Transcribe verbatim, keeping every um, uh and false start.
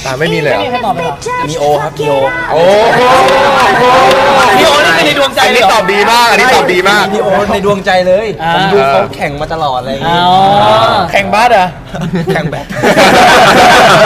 อ่าไม่มีเลยไม่มีใครตอบเลยเหรอมีโอครับมีโอโอ้มีโอนี่คือในดวงใจอันเลยนี้เหรอตอบดีมากอันนี้ตอบดีมากมีโอในดวงใจเลยอ่าผมดูเขาแข่งมาตลอดอะไรอย่างอ๋เงี้อยแข่งบาสเหรอแข่งแบบ